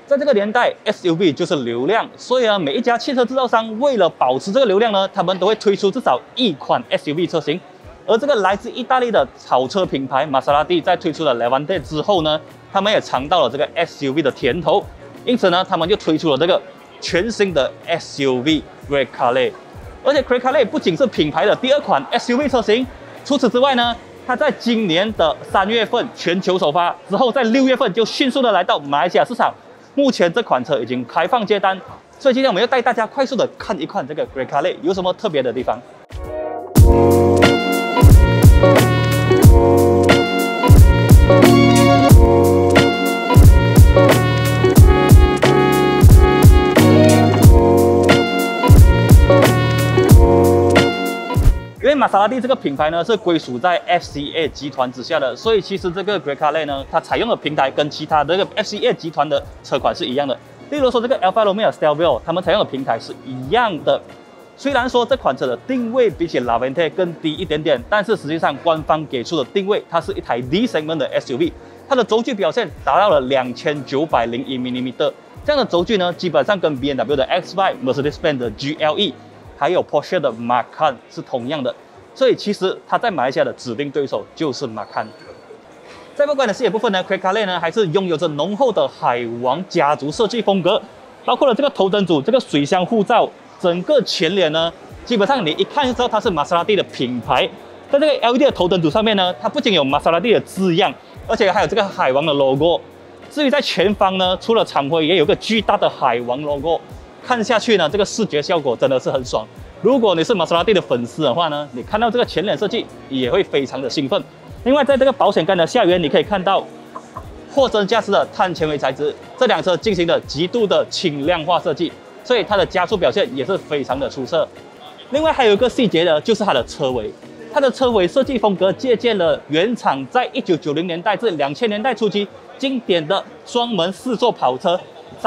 在这个年代 ，SUV 就是流量，所以呢，每一家汽车制造商为了保持这个流量呢，他们都会推出至少一款 SUV 车型。而这个来自意大利的跑车品牌玛莎拉蒂在推出了 Levante 之后呢，他们也尝到了这个 SUV 的甜头，因此呢，他们就推出了这个全新的 SUV Grecale。而且 Grecale 不仅是品牌的第2款 SUV 车型，除此之外呢，它在今年的3月份全球首发之后，在6月份就迅速的来到马来西亚市场。目前这款车已经开放接单，所以今天我们要带大家快速的看一看这个 Grecale 有什么特别的地方。因为玛莎拉蒂这个品牌呢是归属在 FCA 集团之下的，所以其实这个 Grecale 呢，它采用的平台跟其他的这个 FCA 集团的车款是一样的。例如说这个 Alfa Romeo、Stelvio 他们采用的平台是一样的。虽然说这款车的定位比起 Levante 更低一点点，但是实际上官方给出的定位，它是一台 D segment 的 SUV， 它的轴距表现达到了2901mm， 这样的轴距呢，基本上跟 BMW 的 X5、Mercedes-Benz 的 GLE 还有 Porsche 的 Macan 是同样的，所以其实它在马来西亚的指定对手就是 Macan。在外观的视野部分呢 ，Grecale 呢还是拥有着浓厚的海王家族设计风格，包括了这个头灯组、这个水箱护罩，整个前脸呢，基本上你一看就知道它是玛莎拉蒂的品牌。在这个 LED 的头灯组上面呢，它不仅有玛莎拉蒂的字样，而且还有这个海王的 logo。至于在前方呢，除了厂徽，也有个巨大的海王 logo。看下去呢，这个视觉效果真的是很爽。如果你是玛莎拉蒂的粉丝的话呢，你看到这个前脸设计也会非常的兴奋。另外，在这个保险杆的下缘，你可以看到货真价实的碳纤维材质，这辆车进行了极度的轻量化设计，所以它的加速表现也是非常的出色。另外还有一个细节呢，就是它的车尾。它的车尾设计风格借鉴了原厂在1990年代至2000年代初期经典的双门4座跑车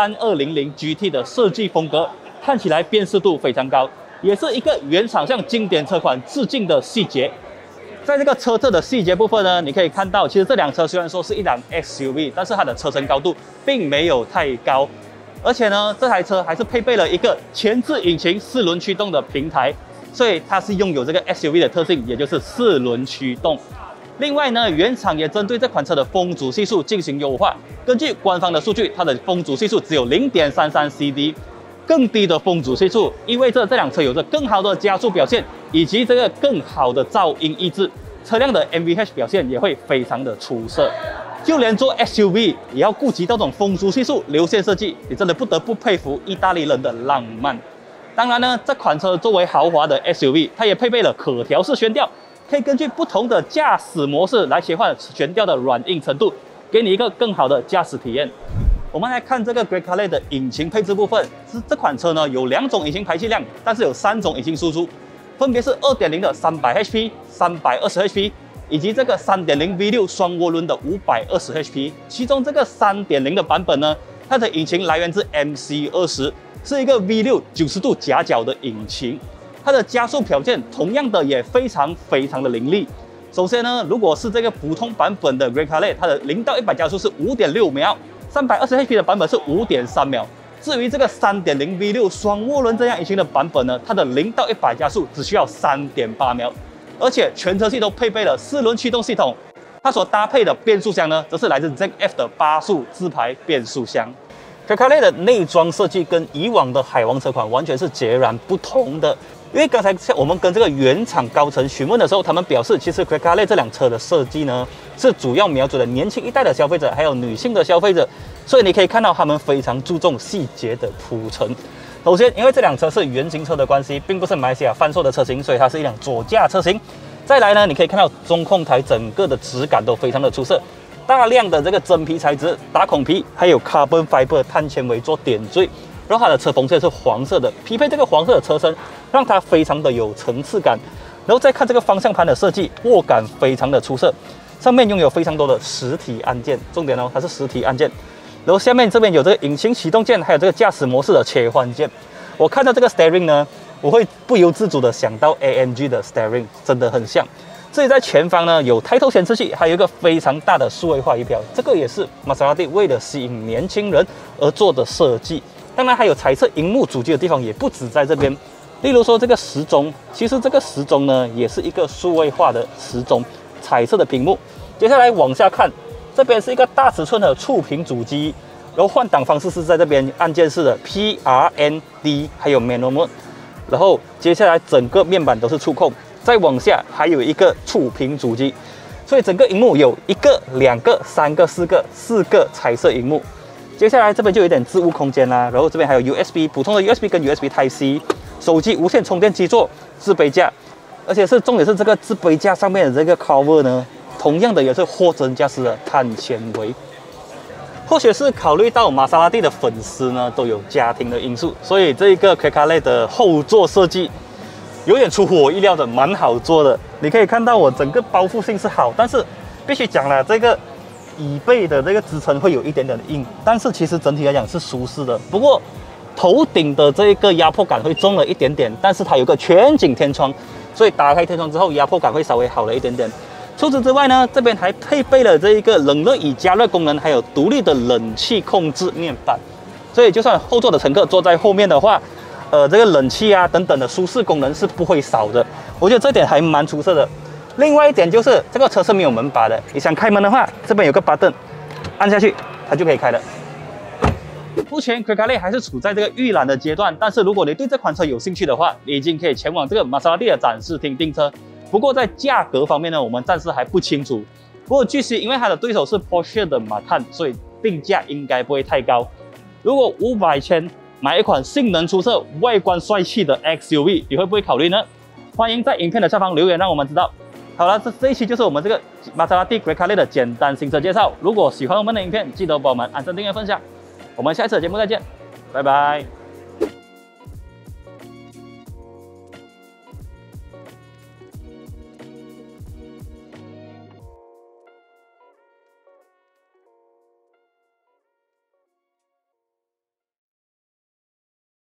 3200 GT 的设计风格，看起来辨识度非常高，也是一个原厂向经典车款致敬的细节。在这个车侧的细节部分呢，你可以看到，其实这辆车虽然说是一辆 SUV， 但是它的车身高度并没有太高，而且呢，这台车还是配备了一个前置引擎4轮驱动的平台，所以它是拥有这个 SUV 的特性，也就是4轮驱动。另外呢，原厂也针对这款车的风阻系数进行优化。根据官方的数据，它的风阻系数只有 0.33 CD， 更低的风阻系数意味着这辆车有着更好的加速表现，以及这个更好的噪音抑制，车辆的 NVH 表现也会非常的出色。就连做 SUV 也要顾及到这种风阻系数、流线设计，你真的不得不佩服意大利人的浪漫。当然呢，这款车作为豪华的 SUV， 它也配备了可调式悬吊。可以根据不同的驾驶模式来切换悬吊的软硬程度，给你一个更好的驾驶体验。我们来看这个 Grecale 的引擎配置部分，这款车呢有2种引擎排气量，但是有3种引擎输出，分别是 2.0 的300 HP、320 HP， 以及这个 3.0 V6 双涡轮的520 HP。其中这个 3.0 的版本呢，它的引擎来源自 MC20， 是一个 V6 90度夹角的引擎。它的加速表现同样的也非常的凌厉。首先呢，如果是这个普通版本的 Grecale， 它的0到100加速是 5.6 秒，320 HP 的版本是 5.3 秒。至于这个 3.0 V6 双涡轮这样引擎的版本呢，它的0到100加速只需要 3.8 秒，而且全车系都配备了4轮驱动系统。它所搭配的变速箱呢，则是来自 ZF 的8速自排变速箱。Grecale 的内装设计跟以往的海王车款完全是截然不同的。因为刚才我们跟这个原厂高层询问的时候，他们表示，其实 Grecale 这辆车的设计呢，是主要瞄准了年轻一代的消费者，还有女性的消费者，所以你可以看到他们非常注重细节的铺陈。首先，因为这辆车是原型车的关系，并不是马来西亚贩售的车型，所以它是一辆左驾车型。再来呢，你可以看到中控台整个的质感都非常的出色，大量的这个真皮材质、打孔皮，还有 carbon fiber 碳纤维做点缀。然后它的车缝线是黄色的，匹配这个黄色的车身，让它非常的有层次感。然后再看这个方向盘的设计，握感非常的出色，上面拥有非常多的实体按键，重点哦，它是实体按键。然后下面这边有这个引擎启动键，还有这个驾驶模式的切换键。我看到这个 steering 呢，我会不由自主的想到 AMG 的 steering， 真的很像。 至于在前方呢，有抬头显示器，还有一个非常大的数位化仪表，这个也是玛莎拉蒂为了吸引年轻人而做的设计。当然，还有彩色荧幕主机的地方也不止在这边，例如说这个时钟，其实这个时钟呢也是一个数位化的时钟，彩色的屏幕。接下来往下看，这边是一个大尺寸的触屏主机，然后换挡方式是在这边按键式的 PRND， 还有 Manual Mode， 然后接下来整个面板都是触控。再往下还有一个触屏主机，所以整个荧幕有1个、2个、3个、4个彩色荧幕。接下来这边就有点置物空间啦，然后这边还有 USB， 普通的 USB 跟 USB Type C， 手机无线充电基座、置杯架，而且重点是这个置杯架上面的这个 cover 呢，同样的也是货真价实的碳纤维。或许是考虑到玛莎拉蒂的粉丝呢都有家庭的因素，所以这一个 Grecale 的后座设计有点出乎我意料的，蛮好做的。你可以看到我整个包覆性是好，但是必须讲了，这个椅背的这个支撑会有一点点的硬，但是其实整体来讲是舒适的。不过头顶的这个压迫感会重了一点点，但是它有个全景天窗，所以打开天窗之后压迫感会稍微好了一点点。除此之外呢，这边还配备了这一个冷热与加热功能，还有独立的冷气控制面板，所以就算后座的乘客坐在后面的话，这个冷气啊等等的舒适功能是不会少的，我觉得这点还蛮出色的。另外一点就是这个车是没有门把的，你想开门的话，这边有个 button， 按下去它就可以开了。目前 Grecale 还是处在这个预览的阶段，但是如果你对这款车有兴趣的话，你已经可以前往这个玛莎拉蒂的展示厅订车。不过在价格方面呢，我们暂时还不清楚。不过据悉，因为它的对手是 Porsche 的Macan，所以定价应该不会太高。如果500千买一款性能出色、外观帅气的 XUV， 你会不会考虑呢？欢迎在影片的下方留言，让我们知道。好了，这一期就是我们这个玛莎拉蒂 Grecale 的简单行车介绍。如果喜欢我们的影片，记得帮我们按赞、订阅、分享。我们下一次的节目再见，拜拜。